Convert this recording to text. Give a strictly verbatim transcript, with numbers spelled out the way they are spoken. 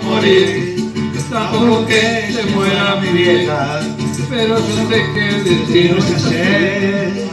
morir, tampoco que se muera mi vieja, pero yo sé que el destino es hacer.